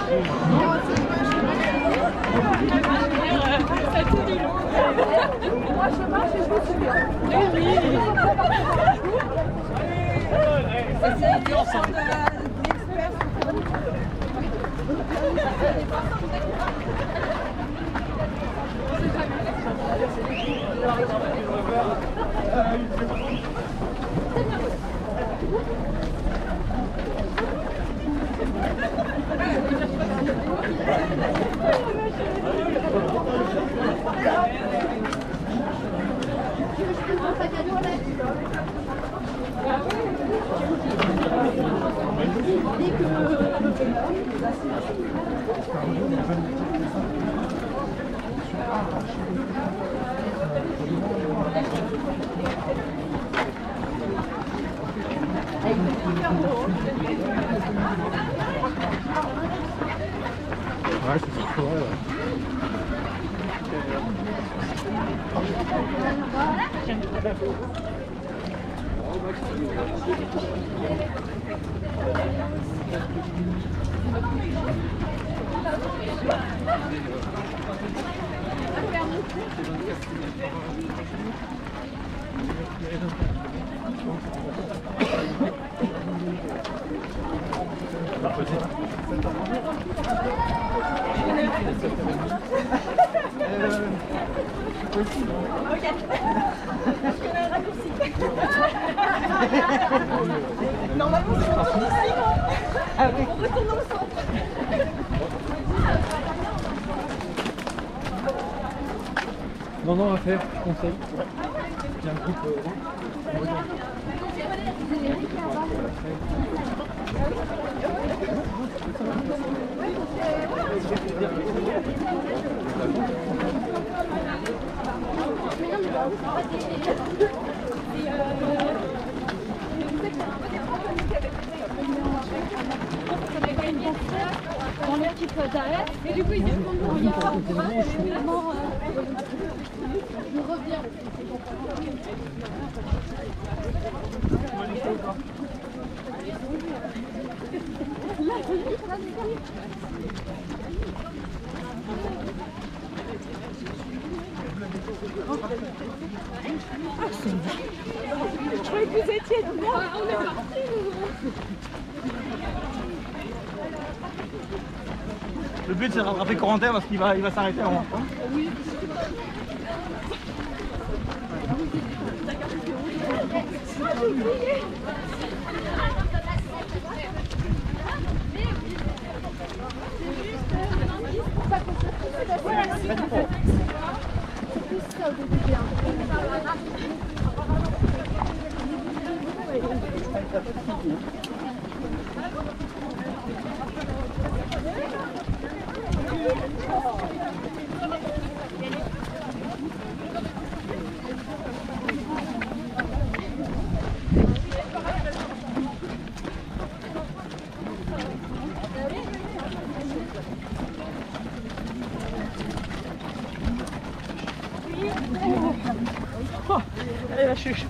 Ouais, c'est ça, ouais. Normalement, c'est retourne ici. On retourne dans le centre. Non, non, on va faire, je conseille. Il y a un groupe. Dans l'équipe d'arrêt, et du coup ils disent qu'on revient finalement je reviens. Je croyais que vous étiez dedans. On est parti. Le but c'est de rattraper Corentin parce qu'il va s'arrêter avant. Oui. Allez, la chuche.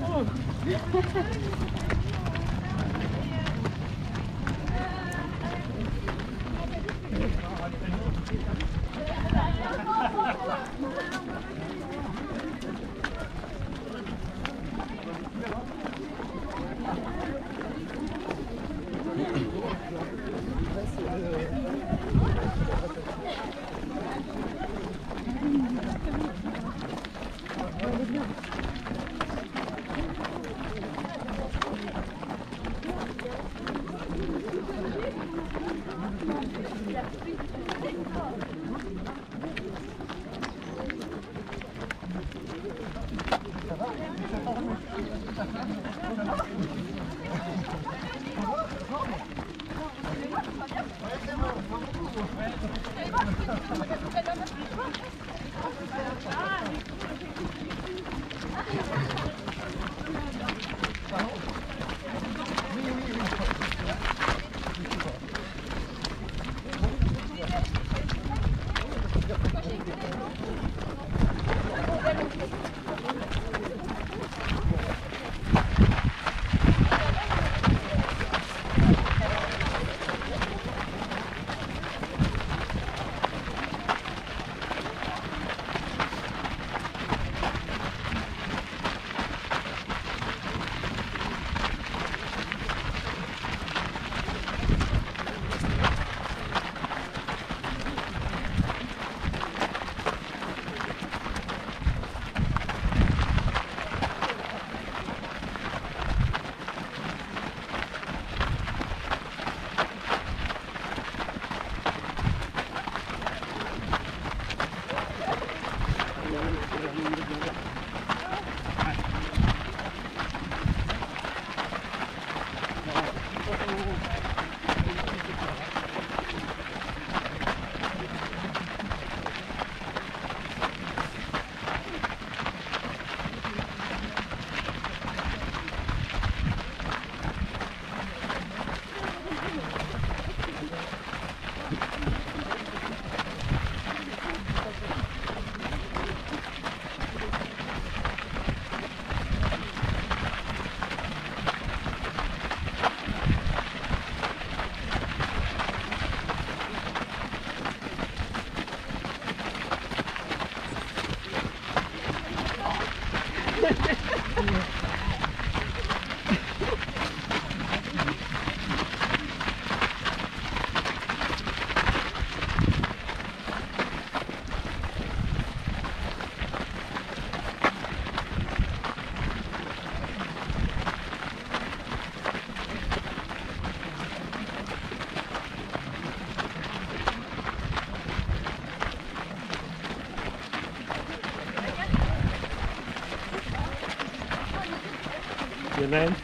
Il y en a une.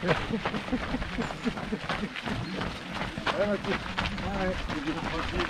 Ouais, Mathieu. Ouais, c'est bien tranquille.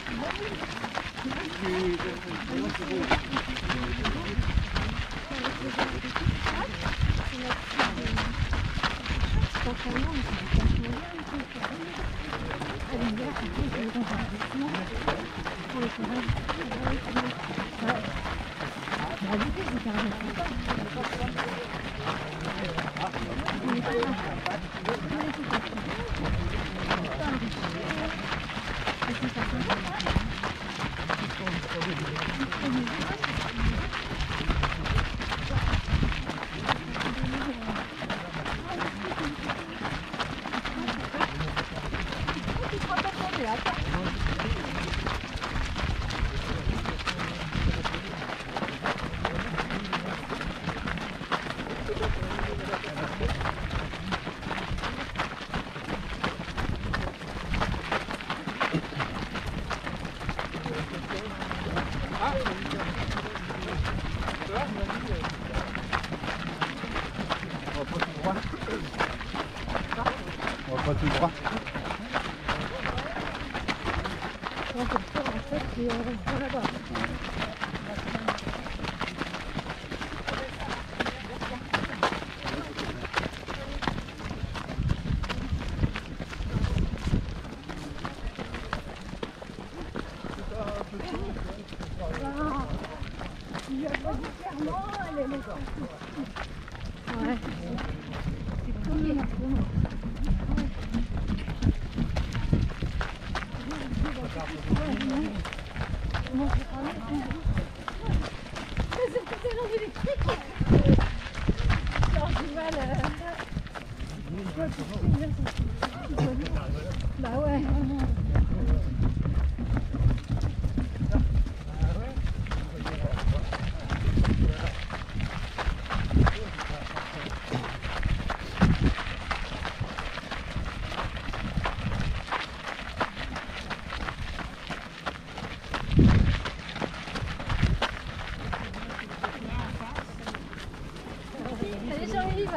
On va pas tout droit. Bah ouais. Allez Jean-Yves.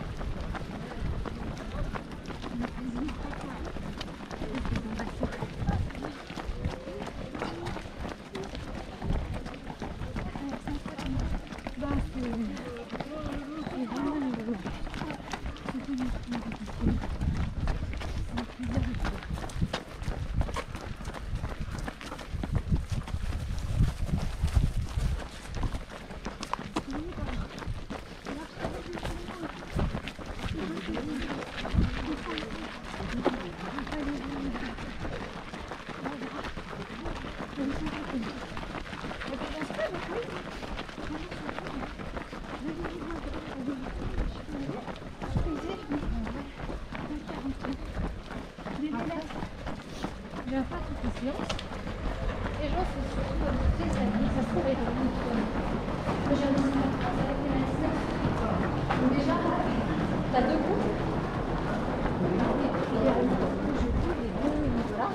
Il n'y a pas toute la séance. Les gens se sont adoptés, ça se trouvait dans le moi j'ai un avec les médecins. Donc déjà, tu as deux groupes. Et puis il y a le groupe que je dis, les deux, voilà.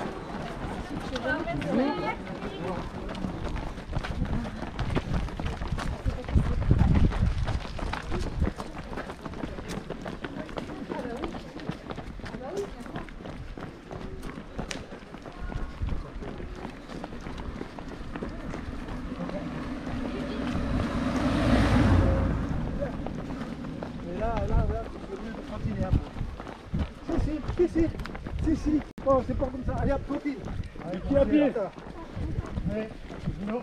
Si. Oh, c'est pas comme ça. Allez, hop, continue. Allez, pied à pied. Ouais, Bruno.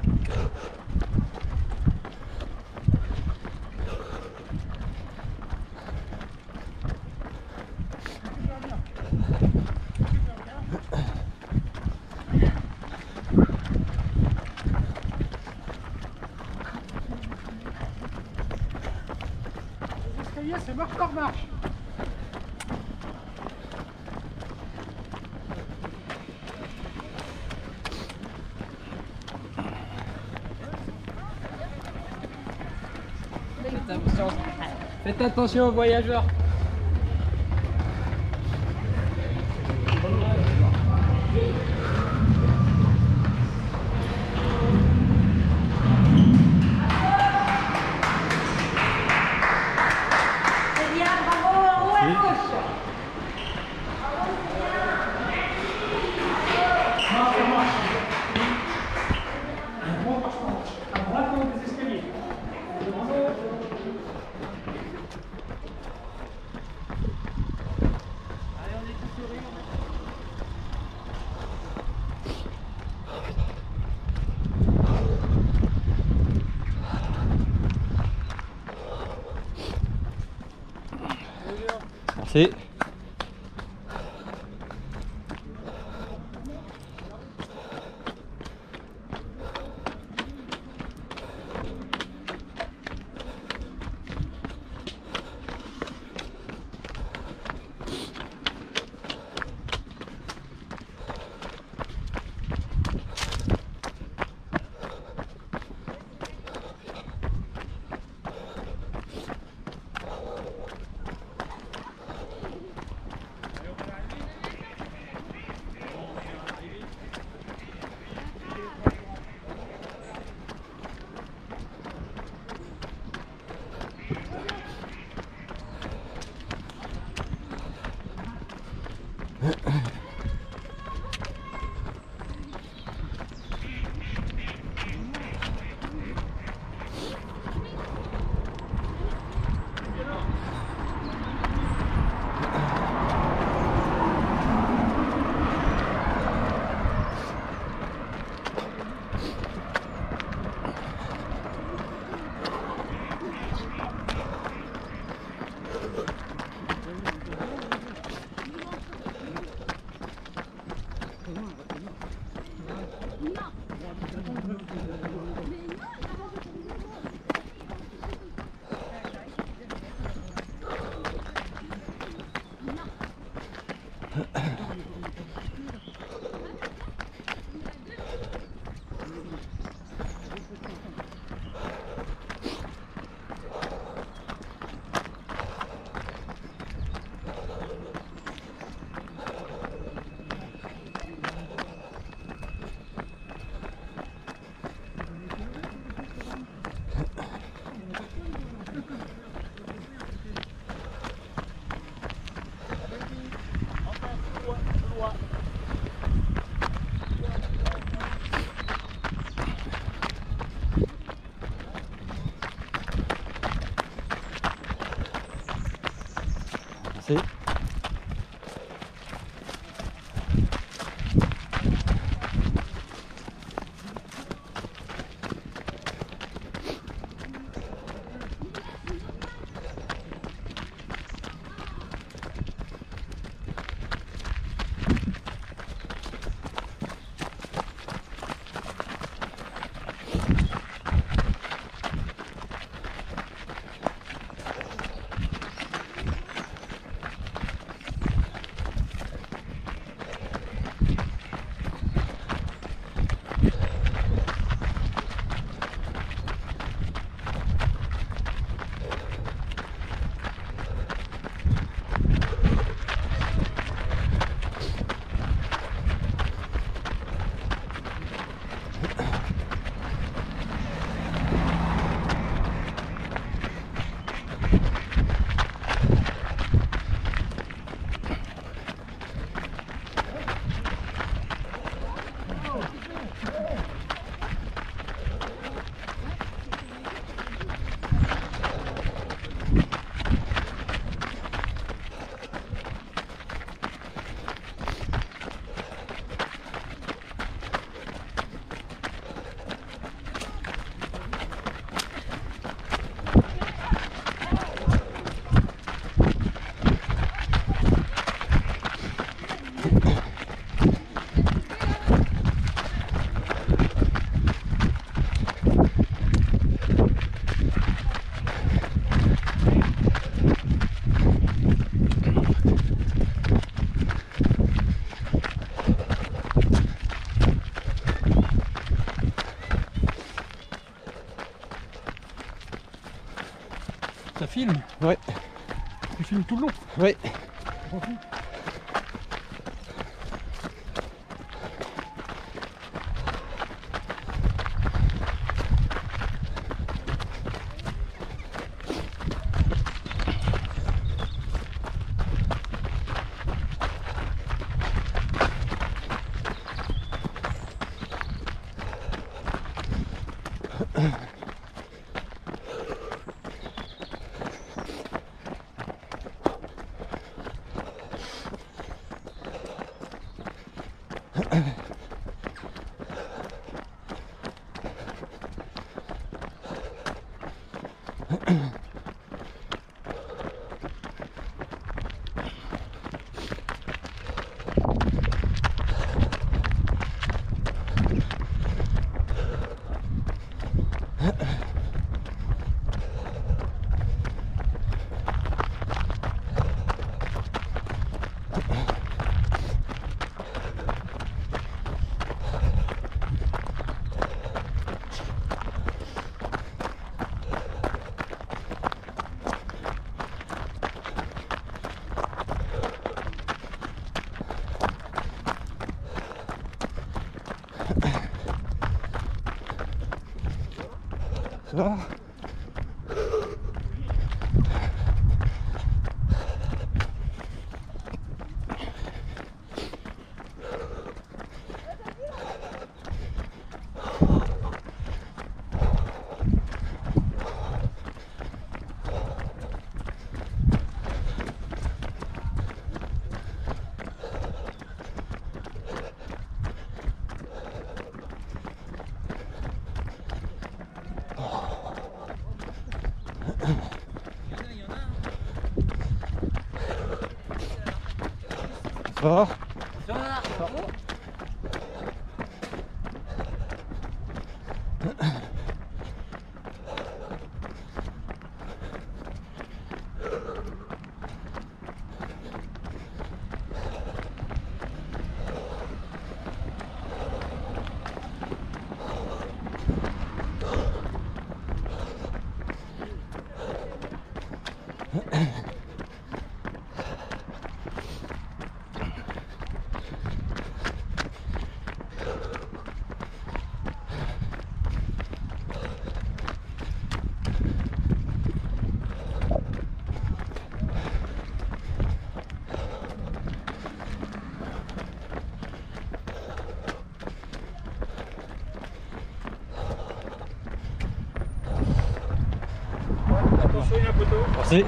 C'est marche par marche. Faites attention aux voyageurs. Merci. Ça filme? Ouais. Tu filmes tout le long? Ouais. Tranquille. Ça va? Ça va? Attention, il y a un poteau. Merci.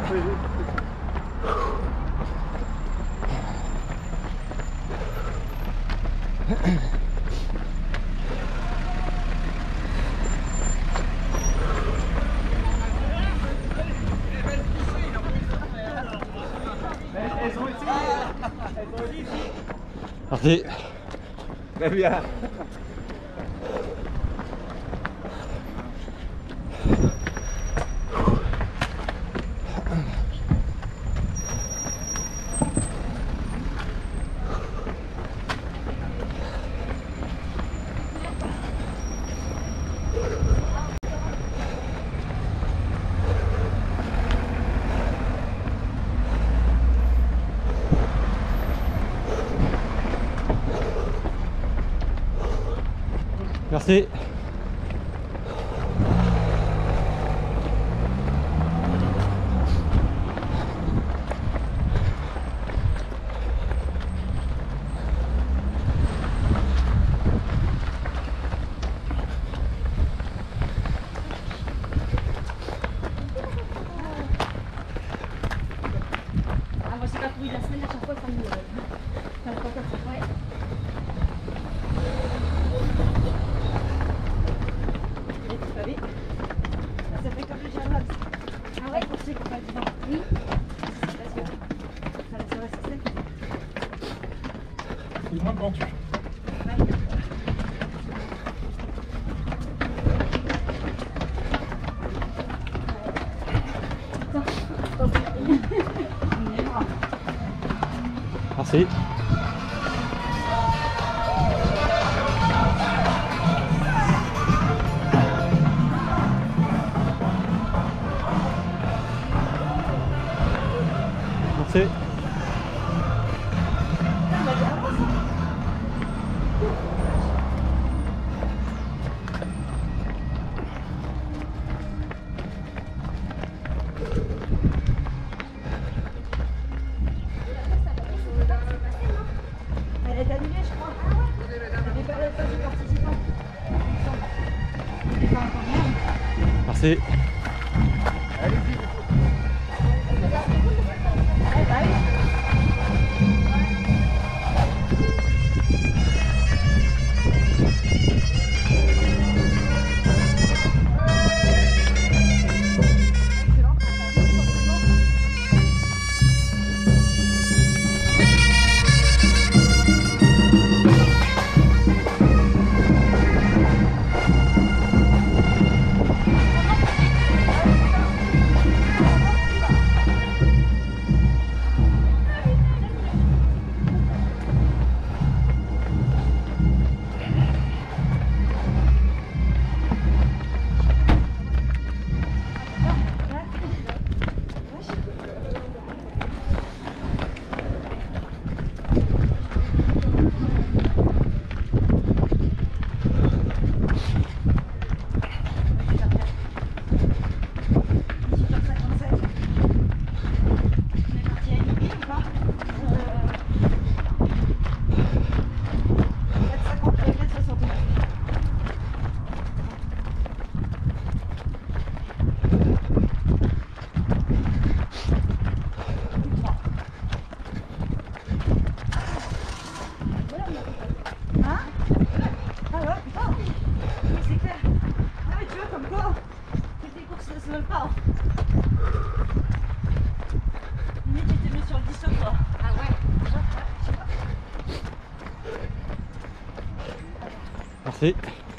Elles ont été ici. Merci. Très bien. Merci. Ah, moi, c'est pas trouvé la semaine à chaque fois, ça me. Ça me fait comme ça, ouais. Et tu savais, ça fait comme le jardin. Ah ouais, pour ceux qui n'ont pas le vent. Oui. Parce que ça laisse rester sec. C'est moins pentu. Merci. Merci. Elle est annulée, je crois. Elle n'est pas la phase de participants. Il est pas encore bien. Merci. Ouais, bah oui. Merci.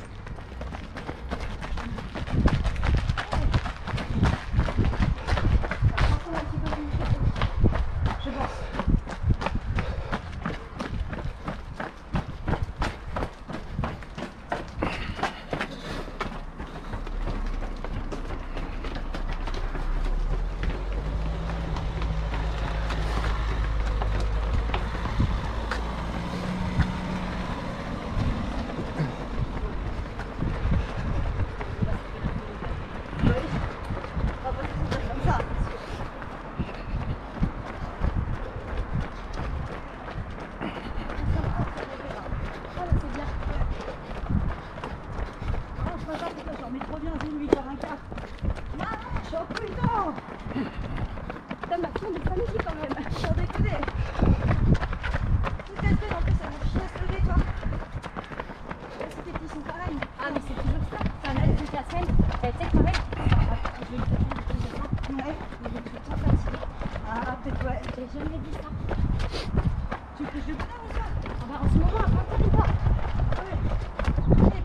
Putain, ma fille de famille quand même. Sans déconner. Tout est fait, en plus, ça m'a chié à se lever, toi. Ces petits sont pareils. Ah, mais c'est toujours ça. Enfin, là, toute la semaine, tu sais, quand même, je vais le faire de temps en temps. Ouais. Mais je suis tout le temps fatiguée. Ah, peut-être, ouais. J'ai jamais dit ça. Tu fais du bonheur ou ça? Ah bah, en ce moment, à part ou pas? Ouais. Et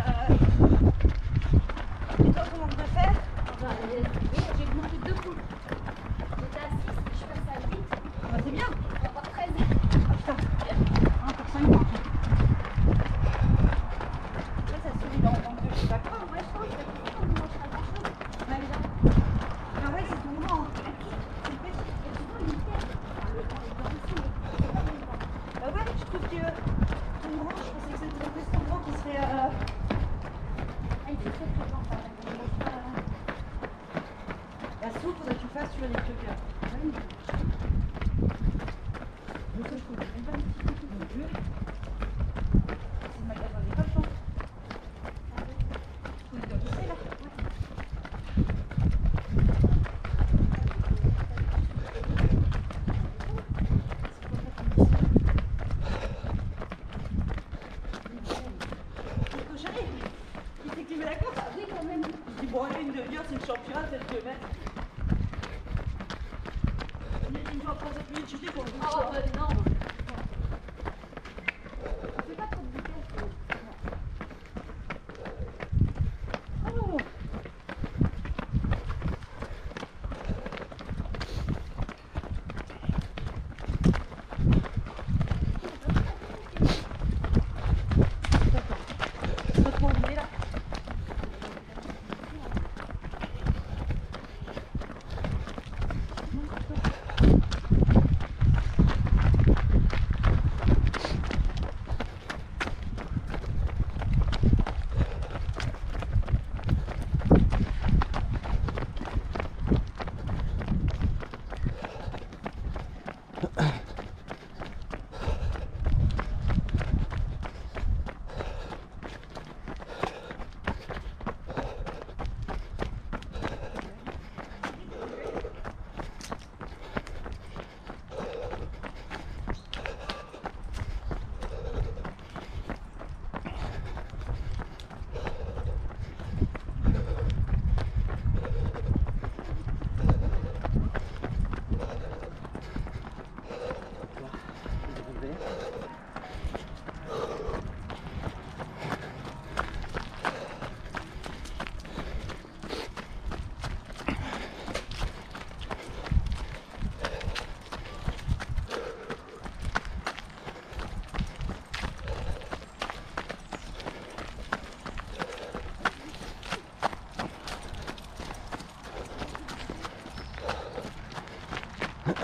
toi, comment on va faire? Ah bah, j'ai augmenté 2 poules. J'étais à 6, je suis passée à 8. Bah, c'est bien. Encore 13. Ah, putain. Encore 5 mois. Là, ça se fait dans 2, je sais pas quoi. Ouais, je pense que c'est pour ça que je mange pas grand-chose. Ouais, déjà. Ah ouais, c'est ton grand. C'est le petit. Et souvent, il me fait. Ah, le temps est dans le sous, mais c'est pas mon grand. Bah ouais, je trouve que ton grand, je pensais que c'était plus ton grand qui serait... Ah, il fait très très grand, quand même. Il mange pas. La soupe, faudrait que tu fasses, tu vois, les trucs. Oui. Le seul, je trouve que c'est pas un petit peu non plus. C'est le magasin d'école, je pense. Oui, donc, c'est là. Chérie, qui c'est qui met la course? Oui, quand même. Je dis bon, allez, une demi-heure, c'est le championnat, c'est le kilomètre. Une fois 37 minutes, je dis qu'on Oh, non. Fais pas trop de vitesse. Oh. Pas trop enlevé là.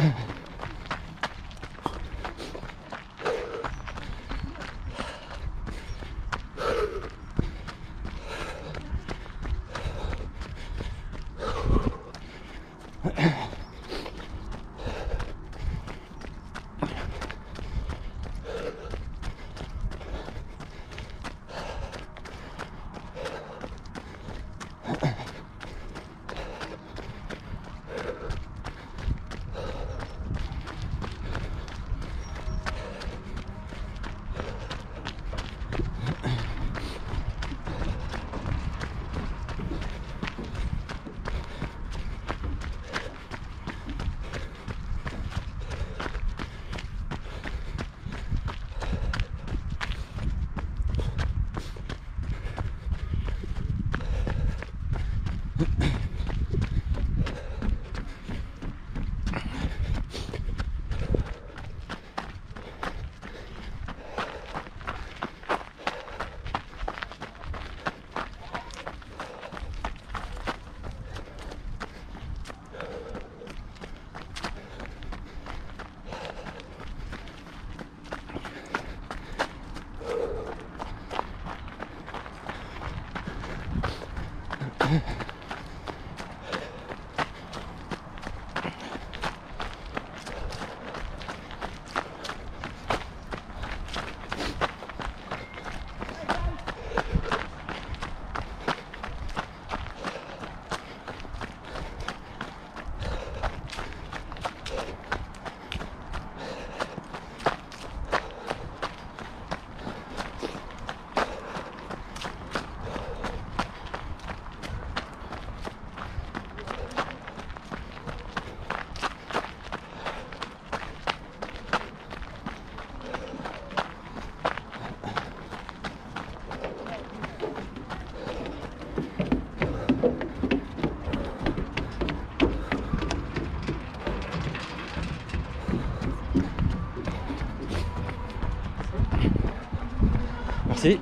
Merci.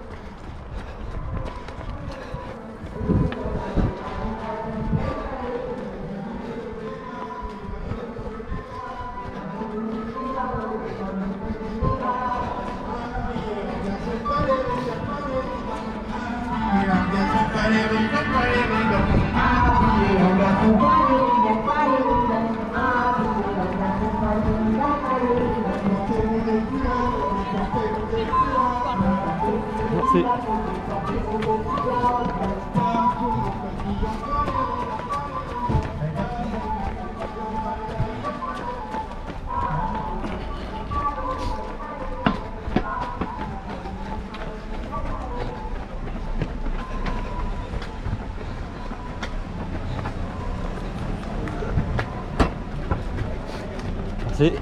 Merci. Merci.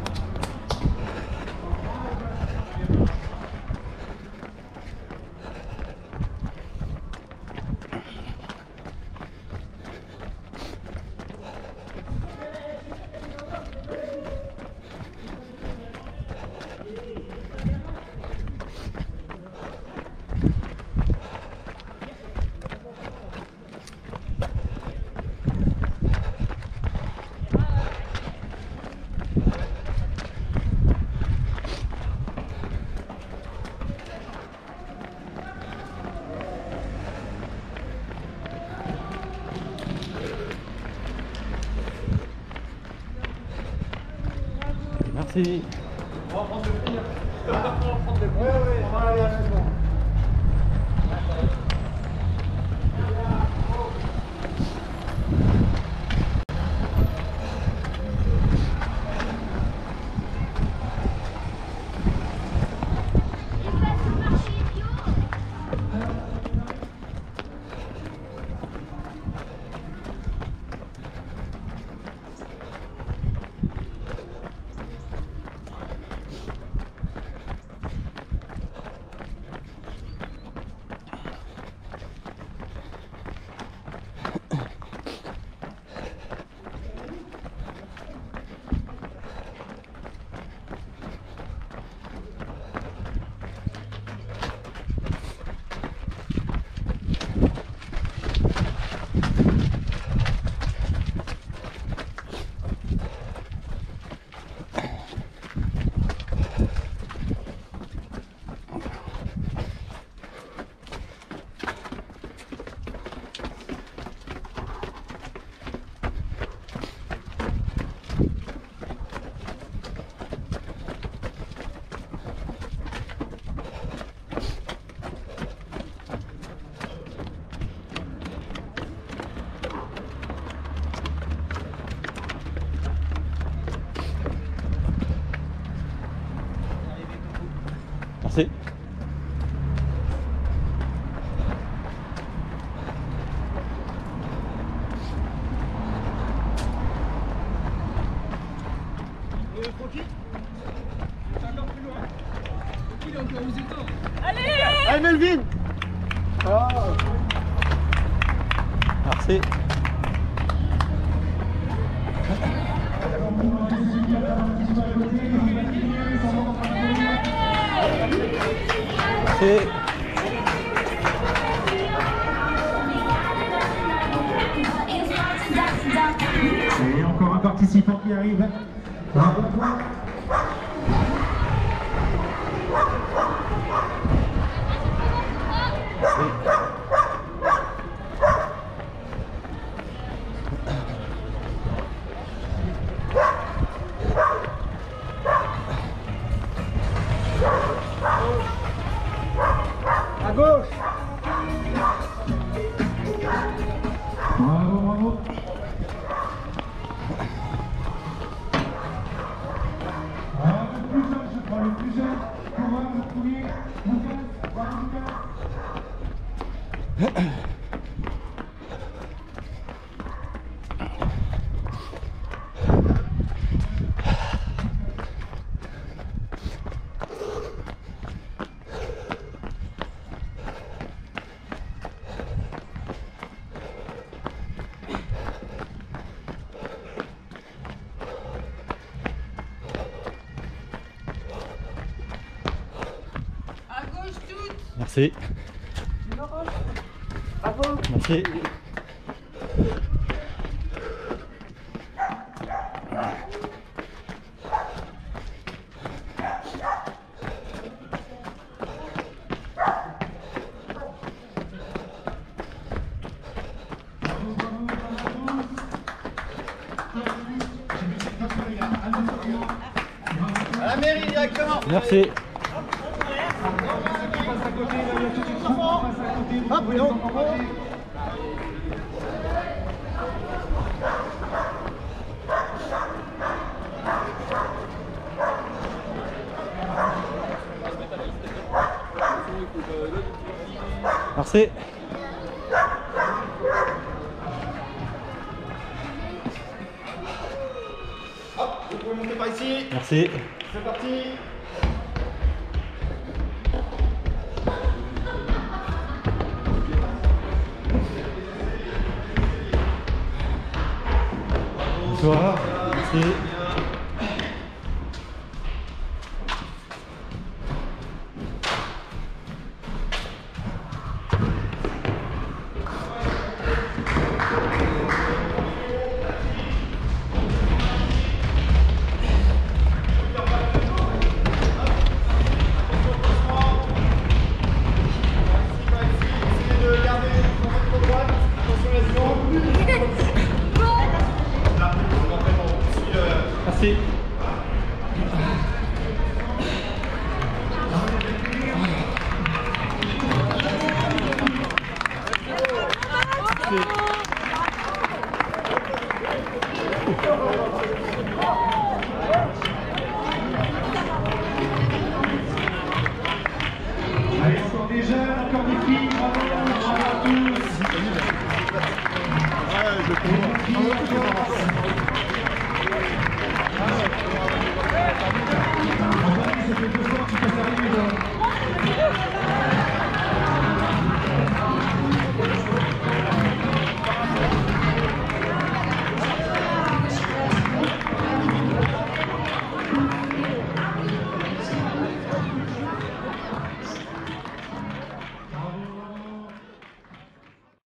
Merci. On va prendre le prix. On va prendre le prix. Ouais, on va aller à la maison. Merci. Merci. Et encore un participant qui arrive. Bravo. À gauche. Bravo, bravo. Ah, le plus jeune, je crois, le plus jeune. Coureur, le premier. Lucas, bravo Lucas. Merci. Merci. À la mairie directement. Merci. Hop, non. Merci. Hop, vous pouvez monter par ici. Merci. C'est parti. Bonsoir. Merci. Merci. Merci.